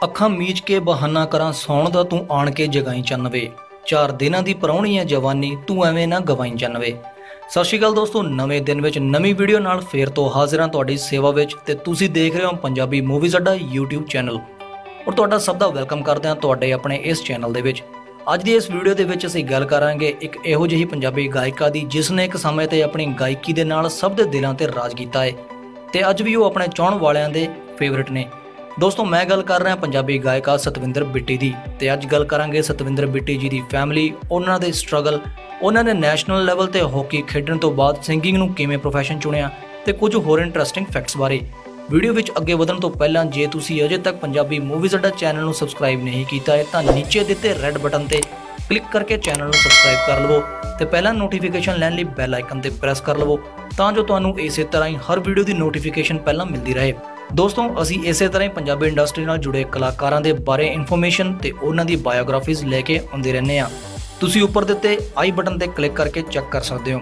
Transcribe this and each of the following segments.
ਅੱਖਾਂ ਮੀਚ ਕੇ ਬਹਾਨਾ ਕਰਾਂ ਸੌਣ ਦਾ ਤੂੰ ਆਣ ਕੇ ਜਗਾਈ ਚੰਨਵੇ 4 ਦਿਨਾਂ ਦੀ ਪਰਾਉਣੀ ਹੈ ਜਵਾਨੀ ਤੂੰ ਐਵੇਂ ਨਾ ਗਵਾਈ ਚੰਨਵੇ। ਸਤਿ ਸ਼੍ਰੀ ਅਕਾਲ ਦੋਸਤੋ, ਨਵੇਂ ਦਿਨ ਵਿੱਚ ਨਵੀਂ ਵੀਡੀਓ ਨਾਲ ਫੇਰ ਤੋਂ ਹਾਜ਼ਰ ਹਾਂ ਤੁਹਾਡੀ ਸੇਵਾ ਵਿੱਚ ਤੇ ਤੁਸੀਂ ਦੇਖ ਰਹੇ ਹੋ Punjabi movies Adda YouTube channel ਔਰ ਤੁਹਾਡਾ ਸਭ ਦਾ ਵੈਲਕਮ ਕਰਦੇ ਹਾਂ ਤੁਹਾਡੇ ਆਪਣੇ ਇਸ ਚੈਨਲ ਦੇ ਵਿੱਚ। ਅੱਜ ਦੀ ਇਸ ਵੀਡੀਓ ਦੇ ਵਿੱਚ ਅਸੀਂ ਗੱਲ ਕਰਾਂਗੇ ਇੱਕ ਇਹੋ ਜਿਹੀ ਪੰਜਾਬੀ ਗਾਇਕਾ ਦੀ ਜਿਸ ਨੇ ਇੱਕ ਸਮੇਂ ਤੇ ਆਪਣੀ ਗਾਇਕੀ ਦੇ ਨਾਲ ਸਭ ਦੇ ਦਿਲਾਂ ਤੇ ਰਾਜ ਕੀਤਾ ਹੈ ਤੇ ਅੱਜ ਵੀ ਉਹ ਆਪਣੇ ਚਾਹਣ ਵਾਲਿਆਂ ਦੇ ਫੇਵਰਿਟ ਨੇ। ਦੋਸਤੋ मैं गल कर रहा पंजाबी गायका सतविंदर बिट्टी दी ते अज गल करांगे सतविंदर बिट्टी जी दी फैमिली, उन्हां दे स्ट्रगल, उन्होंने नैशनल लैवल ते हॉकी खेडण तो बाद सिंगिंग नूं किवें प्रोफैशन चुनिया ते कुछ होर इंटरस्टिंग फैक्ट्स बारे। वीडियो विच अगे वधण तो पहलां जे तुसीं अजे तक पंजाबी मूवीज़ अड्डा चैनल नूं सबसक्राइब नहीं कीता है तां नीचे दिते रैड बटन ते क्लिक करके चैनल नूं सबसक्राइब कर लवो ते पहला नोटिफिकेशन लैण लई बैल आइकन ते प्रेस कर लवो तां जो तुहानूं इसे तरह ही हर वीडियो की नोटिफिकेशन पहलां मिलती रहे। दोस्तों असी इसे तरह ही पंजाबी इंडस्ट्री नाल जुड़े कलाकारां दे बारे इन्फॉर्मेशन ते उन्हां दी बायोग्राफीज़ लैके आउंदे रहने आ। तुसीं उपर दिते आई बटन ते क्लिक करके चेक कर सकते हो।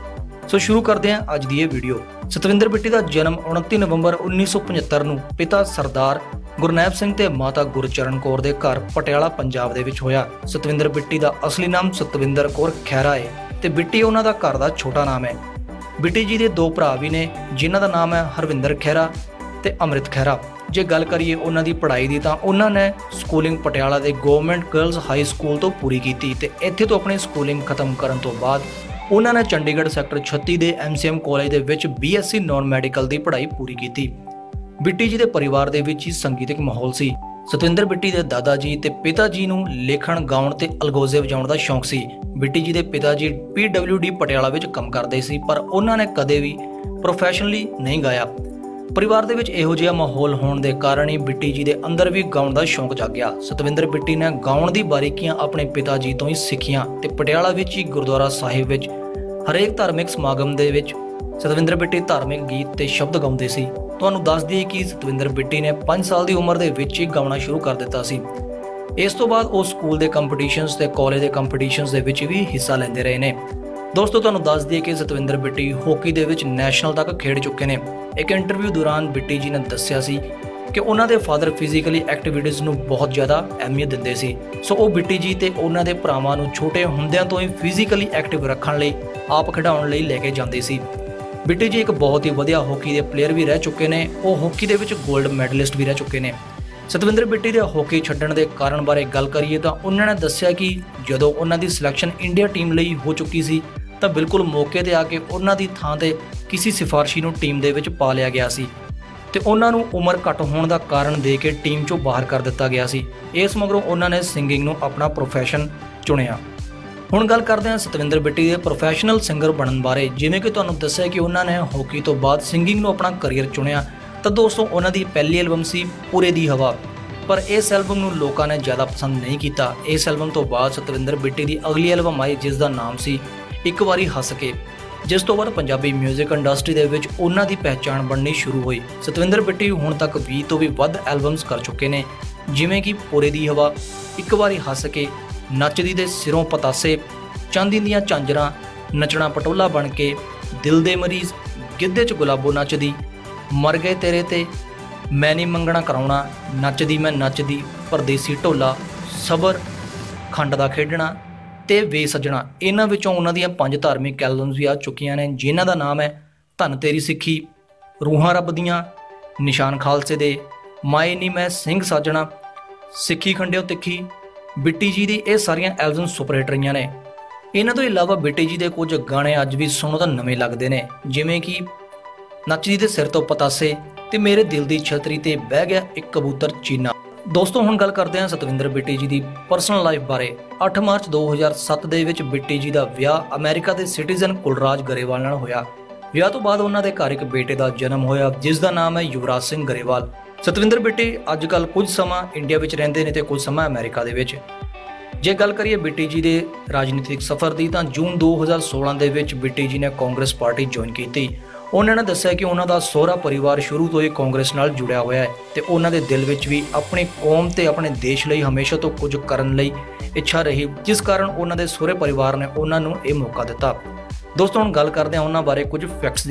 सो शुरू करते हैं अज दी ये वीडियो। सतविंदर बिट्टी का जन्म 29 नवंबर 1975 नूं पिता सरदार गुरनैब सिंह ते माता गुरचरण कौर दे घर पटियाला पंजाब दे विच होया। सतविंदर बिट्टी का असली नाम सतविंदर कौर खैरा है ते बिट्टी उन्हां दा घर दा छोटा नाम है। बिट्टी जी दे 2 भरा भी ने जिन्हां दा नाम है हरविंदर खैरा ਤੇ ਅੰਮ੍ਰਿਤ ਖਹਿਰਾ। ਜੇ ਗੱਲ ਕਰੀਏ ਉਹਨਾਂ ਦੀ ਪੜ੍ਹਾਈ ਦੀ ਤਾਂ ਉਹਨਾਂ ਨੇ ਸਕੂਲਿੰਗ ਪਟਿਆਲਾ ਦੇ ਗਵਰਨਮੈਂਟ ਗਰਲਜ਼ ਹਾਈ ਸਕੂਲ ਤੋਂ ਪੂਰੀ ਕੀਤੀ ਤੇ ਇੱਥੇ ਤੋਂ ਆਪਣੀ ਸਕੂਲਿੰਗ ਖਤਮ ਕਰਨ ਤੋਂ ਬਾਅਦ ਉਹਨਾਂ ਨੇ ਚੰਡੀਗੜ੍ਹ ਸੈਕਟਰ 36 ਦੇ MCM ਕਾਲਜ ਦੇ ਵਿੱਚ BSc ਨਾਨ ਮੈਡੀਕਲ ਦੀ ਪੜ੍ਹਾਈ ਪੂਰੀ ਕੀਤੀ। ਬਿੱਟੀ ਜੀ ਦੇ ਪਰਿਵਾਰ ਦੇ ਵਿੱਚ ਹੀ ਸੰਗੀਤਕ ਮਾਹੌਲ ਸੀ। ਸਤਵਿੰਦਰ ਬਿੱਟੀ ਦੇ ਦਾਦਾ ਜੀ ਤੇ ਪਿਤਾ ਜੀ ਨੂੰ ਲਿਖਣ, ਗਾਉਣ ਤੇ ਅਲਗੋਜ਼ੇ ਵਜਾਉਣ ਦਾ ਸ਼ੌਂਕ ਸੀ। ਬਿੱਟੀ ਜੀ ਦੇ ਪਿਤਾ ਜੀ PWD ਪਟਿਆਲਾ ਵਿੱਚ ਕੰਮ ਕਰਦੇ ਸੀ ਪਰ ਉਹਨਾਂ ਨੇ ਕਦੇ ਵੀ ਪ੍ਰੋਫੈਸ਼ਨਲੀ ਨਹੀਂ ਗਾਇਆ। परिवार दे विच इहो जिहा माहौल होने के कारण ही बिट्टी जी दे अंदर भी गाउण का शौक जाग्या। सतविंदर बिट्टी ने गाउण दी बारीकियां अपने पिता जी तो ही सिखियां ते पटियाला विच ही गुरुद्वारा साहिब विच हरेक धार्मिक समागम दे विच सतविंदर बिट्टी धार्मिक गीत ते शब्द गाउंदे सी। तुहानूं दस दईए कि सतविंदर बिट्टी ने 5 साल की उम्र दे विच ही गाउणा शुरू कर दिता सी। इस तो बाद वो स्कूल के कंपीटीशनस ते कॉलेज के कंपीटीशनस दे विच भी हिस्सा लैंदे रहे ने। दोस्तों तुहानूं दस दईए कि सतविंदर बिट्टी हॉकी दे विच नैशनल तक खेड चुके हैं। एक इंटरव्यू दौरान बिट्टी जी ने दस्सिया सी कि उन्हां दे फादर फिजिकली एक्टिविटीज़ नूं बहुत ज़्यादा अहमियत दिंदे सी। सो वो बिट्टी जी ते उन्हां दे भरावां नूं छोटे हुंदियां तो ही फिजिकली एक्टिव रखण लई आप खिडाउण लई लैके जांदे सी। बिट्टी जी एक बहुत ही वधिया हॉकी के प्लेयर भी रह चुके हैं। वो हॉकी दे विच गोल्ड मैडलिस्ट भी रह चुके हैं। सतविंदर बिट्टी दे हॉकी छड्डण दे कारण बारे गल करिए तां उन्हां ने दस्सिया कि जदों उन्हां दी सिलैक्शन इंडिया टीम लई हो चुकी सी ਤਾਂ ਬਿਲਕੁਲ ਮੌਕੇ ਤੇ ਆ ਕੇ ਉਹਨਾਂ ਦੀ ਥਾਂ ਤੇ ਕਿਸੇ ਸਿਫਾਰਸ਼ੀ ਨੂੰ ਟੀਮ ਦੇ ਵਿੱਚ ਪਾ ਲਿਆ ਗਿਆ ਸੀ ਤੇ ਉਹਨਾਂ ਨੂੰ ਉਮਰ ਘੱਟ ਹੋਣ ਦਾ ਕਾਰਨ ਦੇ ਕੇ ਟੀਮ ਚੋਂ ਬਾਹਰ ਕਰ ਦਿੱਤਾ ਗਿਆ ਸੀ। ਇਸ ਮਗਰੋਂ ਉਹਨਾਂ ਨੇ ਸਿੰਗਿੰਗ ਨੂੰ ਆਪਣਾ ਪ੍ਰੋਫੈਸ਼ਨ ਚੁਣਿਆ। ਹੁਣ ਗੱਲ ਕਰਦੇ ਹਾਂ ਸਤਵਿੰਦਰ ਬਿੱਟੀ ਦੇ ਪ੍ਰੋਫੈਸ਼ਨਲ ਸਿੰਗਰ ਬਣਨ ਬਾਰੇ। ਜਿਵੇਂ ਕਿ ਤੁਹਾਨੂੰ ਦੱਸਿਆ ਕਿ ਉਹਨਾਂ ਨੇ ਹਾਕੀ ਤੋਂ ਬਾਅਦ ਸਿੰਗਿੰਗ ਨੂੰ ਆਪਣਾ ਕਰੀਅਰ ਚੁਣਿਆ ਤਾਂ ਦੋਸਤੋ ਉਹਨਾਂ ਦੀ ਪਹਿਲੀ ਐਲਬਮ ਸੀ ਪੂਰੇ ਦੀ ਹਵਾ, ਪਰ ਇਸ ਐਲਬਮ ਨੂੰ ਲੋਕਾਂ ਨੇ ਜ਼ਿਆਦਾ ਪਸੰਦ ਨਹੀਂ ਕੀਤਾ। ਇਸ ਐਲਬਮ ਤੋਂ ਬਾਅਦ ਸਤਵਿੰਦਰ ਬਿੱਟੀ ਦੀ ਅਗਲੀ ਐਲਬਮ ਆਈ ਜਿਸ ਦਾ ਨਾਮ ਸੀ ਇੱਕ ਵਾਰੀ ਹੱਸ ਕੇ, ਜਿਸ ਤੋਂ ਬਾਅਦ ਪੰਜਾਬੀ ਮਿਊਜ਼ਿਕ ਇੰਡਸਟਰੀ ਦੇ ਵਿੱਚ ਉਹਨਾਂ ਦੀ ਪਹਿਚਾਣ ਬਣਨੀ ਸ਼ੁਰੂ ਹੋਈ। ਸਤਵਿੰਦਰ ਬਿੱਟੀ ਹੁਣ ਤੱਕ 20 ਤੋਂ ਵੀ ਵੱਧ ਐਲਬਮਸ ਕਰ ਚੁੱਕੇ ਨੇ ਜਿਵੇਂ ਕਿ ਪੂਰੇ ਦੀ ਹਵਾ, ਇੱਕ ਵਾਰੀ ਹੱਸ ਕੇ, ਨੱਚਦੀ ਦੇ ਸਿਰੋਂ ਪਤਾਸੇ, ਚਾਂਦੀ ਦੀਆਂ ਝਾਂਜਰਾਂ, ਨੱਚਣਾ ਪਟੋਲਾ ਬਣ ਕੇ, ਦਿਲ ਦੇ ਮਰੀਜ਼, ਗਿੱਧੇ 'ਚ ਗੁਲਾਬੋ ਨੱਚਦੀ, ਮਰ ਗਏ ਤੇਰੇ ਤੇ, ਮੈਂ ਨਹੀਂ ਮੰਗਣਾ ਕਰਾਉਣਾ, ਨੱਚਦੀ ਮੈਂ ਨੱਚਦੀ, ਪਰਦੇਸੀ ਢੋਲਾ, ਸਬਰ, ਖੰਡ ਦਾ ਖੇਡਣਾ ਤੇ ਵੇ ਸੱਜਣਾ। ਇਹਨਾਂ ਵਿੱਚੋਂ ਉਹਨਾਂ ਦੀਆਂ 5 ਧਾਰਮਿਕ ਐਲਬਮਸ ਵੀ ਆ ਚੁੱਕੀਆਂ ਨੇ ਜਿਨ੍ਹਾਂ ਦਾ ਨਾਮ ਹੈ ਧੰਨ ਤੇਰੀ ਸਿੱਖੀ, ਰੂਹਾਂ ਰੱਬ ਦੀਆਂ, ਨਿਸ਼ਾਨ ਖਾਲਸੇ ਦੇ, ਮਾਏ ਨੀ ਮੈਂ ਸਿੰਘ ਸਾਜਣਾ, ਸਿੱਖੀ ਖੰਡਿਓ ਤਿੱਖੀ। ਬਿੱਟੀ ਜੀ ਦੀ ਇਹ ਸਾਰੀਆਂ ਐਲਬਮਸ ਸੁਪਰ ਹਿੱਟ ਰਹੀਆਂ ਨੇ। ਇਹਨਾਂ ਤੋਂ ਇਲਾਵਾ ਬਿੱਟੀ ਜੀ ਦੇ ਕੁਝ ਗਾਣੇ ਅੱਜ ਵੀ ਸੁਣੋ ਤਾਂ ਨਵੇਂ ਲੱਗਦੇ ਨੇ ਜਿਵੇਂ ਕਿ ਨੱਚਦੀ ਦੇ ਸਿਰ ਤੋਂ ਪਤਾਸੇ ਤੇ ਮੇਰੇ ਦਿਲ ਦੀ ਛਤਰੀ ਤੇ ਬਹਿ ਗਿਆ ਇੱਕ ਕਬੂਤਰ ਚੀਨਾ। ਦੋਸਤੋ ਹੁਣ ਗੱਲ ਕਰਦੇ ਹਾਂ ਸਤਵਿੰਦਰ ਬਿੱਟੀ ਜੀ ਦੀ ਪਰਸਨਲ ਲਾਈਫ ਬਾਰੇ। 8 ਮਾਰਚ 2007 ਦੇ ਵਿੱਚ ਬਿੱਟੀ ਜੀ ਦਾ ਵਿਆਹ ਅਮਰੀਕਾ ਦੇ ਸਿਟੀਜ਼ਨ ਕੁਲਰਾਜ ਗਰੇਵਾਲ ਨਾਲ ਹੋਇਆ। ਵਿਆਹ ਤੋਂ ਬਾਅਦ ਉਹਨਾਂ ਦੇ ਘਰ ਇੱਕ ਬੇਟੇ ਦਾ ਜਨਮ ਹੋਇਆ ਜਿਸ ਦਾ ਨਾਮ ਹੈ ਯੁਵਰਾਜ ਸਿੰਘ ਗਰੇਵਾਲ। ਸਤਵਿੰਦਰ ਬਿੱਟੀ ਅੱਜ ਕੱਲ੍ਹ ਕੁਝ ਸਮਾਂ ਇੰਡੀਆ ਵਿੱਚ ਰਹਿੰਦੇ ਨੇ ਤੇ ਕੁਝ ਸਮਾਂ ਅਮਰੀਕਾ ਦੇ ਵਿੱਚ। ਜੇ ਗੱਲ ਕਰੀਏ ਬਿੱਟੀ ਜੀ ਦੇ ਰਾਜਨੀਤਿਕ ਸਫ਼ਰ ਦੀ ਤਾਂ ਜੂਨ 2016 ਦੇ ਵਿੱਚ ਬਿੱਟੀ ਜੀ ਨੇ ਕਾਂਗਰਸ ਪਾਰਟੀ ਜੁਆਇਨ ਕੀਤੀ। ਉਹਨਾਂ ਨੇ ਦੱਸਿਆ ਕਿ ਉਹਨਾਂ ਦਾ ਸਹੁਰਾ ਪਰਿਵਾਰ ਸ਼ੁਰੂ ਤੋਂ ਹੀ ਕਾਂਗਰਸ ਨਾਲ ਜੁੜਿਆ ਹੋਇਆ ਹੈ ਤੇ ਉਹਨਾਂ ਦੇ ਦਿਲ ਵਿੱਚ ਵੀ ਆਪਣੀ ਕੌਮ ਤੇ ਆਪਣੇ ਦੇਸ਼ ਲਈ ਹਮੇਸ਼ਾ ਤੋਂ ਕੁਝ ਕਰਨ ਲਈ ਇੱਛਾ ਰਹੀ ਜਿਸ ਕਾਰਨ ਉਹਨਾਂ ਦੇ ਸਹੁਰੇ ਪਰਿਵਾਰ ਨੇ ਉਹਨਾਂ ਨੂੰ ਇਹ ਮੌਕਾ ਦਿੱਤਾ। ਦੋਸਤੋ ਹੁਣ ਗੱਲ ਕਰਦੇ ਹਾਂ ਉਹਨਾਂ ਬਾਰੇ ਕੁਝ ਫੈਕਟਸ ਦੀ।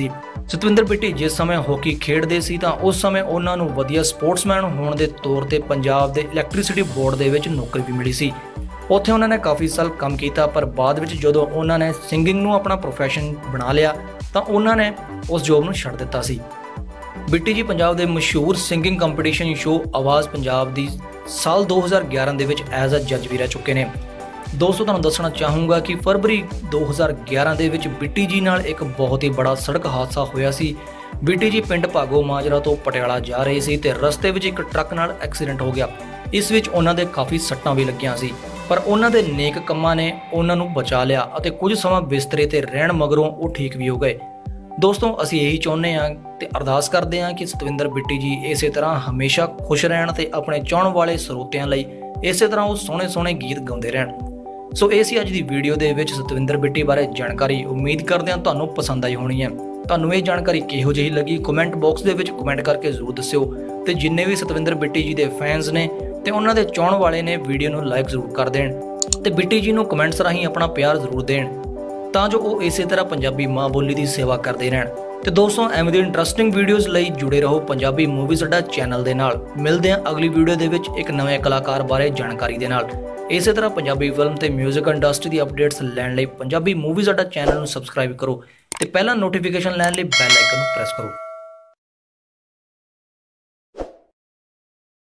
ਸਤਵਿੰਦਰ ਬਿੱਟੀ ਜਿਸ ਸਮੇਂ ਹਾਕੀ ਖੇਡਦੇ ਸੀ ਤਾਂ ਉਸ ਸਮੇਂ ਉਹਨਾਂ ਨੂੰ ਵਧੀਆ ਸਪੋਰਟਸਮੈਨ ਹੋਣ ਦੇ ਤੌਰ ਤੇ ਪੰਜਾਬ ਦੇ ਇਲੈਕਟ੍ਰਿਸਿਟੀ ਬੋਰਡ ਦੇ ਵਿੱਚ ਨੌਕਰੀ ਵੀ ਮਿਲੀ ਸੀ। ਉੱਥੇ ਉਹਨਾਂ ਨੇ ਕਾਫੀ ਸਾਲ ਕੰਮ ਕੀਤਾ, ਪਰ ਬਾਅਦ ਵਿੱਚ ਜਦੋਂ ਉਹਨਾਂ ਨੇ ਸਿੰਗਿੰਗ ਨੂੰ ਆਪਣਾ ਪ੍ਰੋਫੈਸ਼ਨ ਬਣਾ ਲਿਆ ਤਾਂ ਉਹਨਾਂ ਨੇ ਉਸ ਜੌਬ ਨੂੰ ਛੱਡ ਦਿੱਤਾ ਸੀ। ਬਿੱਟੀ ਜੀ ਪੰਜਾਬ ਦੇ ਮਸ਼ਹੂਰ ਸਿੰਗਿੰਗ ਕੰਪੀਟੀਸ਼ਨ ਸ਼ੋਅ ਆਵਾਜ਼ ਪੰਜਾਬ ਦੀ ਸਾਲ 2011 ਦੇ ਵਿੱਚ ਐਜ਼ ਅ ਜੱਜ ਵੀ ਰਹਿ ਚੁੱਕੇ ਨੇ। ਦੋਸਤੋ ਤੁਹਾਨੂੰ ਦੱਸਣਾ ਚਾਹੂੰਗਾ ਕਿ ਫਰਵਰੀ 2011 ਦੇ ਵਿੱਚ ਬਿੱਟੀ ਜੀ ਨਾਲ ਇੱਕ ਬਹੁਤ ਹੀ ਬੜਾ ਸੜਕ ਹਾਦਸਾ ਹੋਇਆ ਸੀ। ਬਿੱਟੀ ਜੀ ਪਿੰਡ ਭਾਗੋ ਮਾਜਰਾ ਤੋਂ ਪਟਿਆਲਾ ਜਾ ਰਹੇ ਸੀ ਤੇ ਰਸਤੇ ਵਿੱਚ ਇੱਕ ਟਰੱਕ ਨਾਲ ਐਕਸੀਡੈਂਟ ਹੋ ਗਿਆ। ਇਸ ਵਿੱਚ ਉਹਨਾਂ ਦੇ ਕਾਫੀ ਸੱਟਾਂ ਵੀ ਲੱਗੀਆਂ ਸੀ, ਪਰ ਉਹਨਾਂ ਦੇ ਨੇਕ ਕੰਮਾਂ ਨੇ ਉਹਨਾਂ ਨੂੰ ਬਚਾ ਲਿਆ ਅਤੇ ਕੁਝ ਸਮਾਂ ਬਿਸਤਰੇ ਤੇ ਰਹਿਣ ਮਗਰੋਂ ਉਹ ਠੀਕ ਵੀ ਹੋ ਗਏ। ਦੋਸਤੋ ਅਸੀਂ ਇਹੀ ਚਾਹੁੰਦੇ ਹਾਂ ਤੇ ਅਰਦਾਸ ਕਰਦੇ ਹਾਂ ਕਿ ਸਤਵਿੰਦਰ ਬਿੱਟੀ ਜੀ ਇਸੇ ਤਰ੍ਹਾਂ ਹਮੇਸ਼ਾ ਖੁਸ਼ ਰਹਿਣ ਤੇ ਆਪਣੇ ਚਾਹਣ ਵਾਲੇ ਸਰੋਤਿਆਂ ਲਈ ਇਸੇ ਤਰ੍ਹਾਂ ਉਹ ਸੋਹਣੇ ਗੀਤ ਗਾਉਂਦੇ ਰਹਿਣ। ਸੋ ਇਹ ਸੀ ਅੱਜ ਦੀ ਵੀਡੀਓ ਦੇ ਵਿੱਚ ਸਤਵਿੰਦਰ ਬਿੱਟੀ ਬਾਰੇ ਜਾਣਕਾਰੀ। ਉਮੀਦ ਕਰਦੇ ਹਾਂ ਤੁਹਾਨੂੰ ਪਸੰਦ ਆਈ ਹੋਣੀ ਹੈ। ਤੁਹਾਨੂੰ ਇਹ ਜਾਣਕਾਰੀ ਕਿਹੋ ਜਿਹੀ ਲੱਗੀ ਕਮੈਂਟ ਬਾਕਸ ਦੇ ਵਿੱਚ ਕਮੈਂਟ ਕਰਕੇ ਜ਼ਰੂਰ ਦੱਸਿਓ ਤੇ ਜਿੰਨੇ ਵੀ ਸਤਵਿੰਦਰ ਬਿੱਟੀ ਜੀ ਦੇ ਫੈਨਸ ਨੇ ਤੇ ਉਹਨਾਂ ਦੇ ਚਾਹਣ ਵਾਲੇ ਨੇ ਵੀਡੀਓ ਨੂੰ ਲਾਈਕ ਜ਼ਰੂਰ ਕਰ ਦੇਣ ਤੇ ਬਿੱਟੀ ਜੀ ਨੂੰ ਕਮੈਂਟਸ ਰਾਹੀਂ ਆਪਣਾ ਪਿਆਰ ਜ਼ਰੂਰ ਦੇਣ ਤਾਂ ਜੋ ਉਹ ਇਸੇ ਤਰ੍ਹਾਂ ਪੰਜਾਬੀ ਮਾਂ ਬੋਲੀ ਦੀ ਸੇਵਾ ਕਰਦੇ ਰਹਿਣ। ਤੇ ਦੋਸਤੋ ਐਵੇਂ ਦੀ ਇੰਟਰਸਟਿੰਗ ਵੀਡੀਓਜ਼ ਲਈ ਜੁੜੇ ਰਹੋ ਪੰਜਾਬੀ ਮੂਵੀਜ਼ ਅੱਡਾ ਚੈਨਲ ਦੇ ਨਾਲ। ਮਿਲਦੇ ਹਾਂ ਅਗਲੀ ਵੀਡੀਓ ਦੇ ਵਿੱਚ ਇੱਕ ਨਵੇਂ ਕਲਾਕਾਰ ਬਾਰੇ ਜਾਣਕਾਰੀ ਦੇ ਨਾਲ। ਇਸੇ ਤਰ੍ਹਾਂ ਪੰਜਾਬੀ ਫਿਲਮ ਤੇ ਮਿਊਜ਼ਿਕ ਇੰਡਸਟਰੀ ਦੀ ਅਪਡੇਟਸ ਲੈਣ ਲਈ ਪੰਜਾਬੀ ਮੂਵੀਜ਼ ਅੱਡਾ ਚੈਨਲ ਨੂੰ ਸਬਸਕ੍ਰਾਈਬ ਕਰੋ ਤੇ ਪਹਿਲਾਂ ਨੋਟੀਫਿਕੇਸ਼ਨ ਲੈਣ ਲਈ ਬੈਲ ਆਈਕਨ ਨੂੰ ਪ੍ਰੈਸ ਕਰੋ।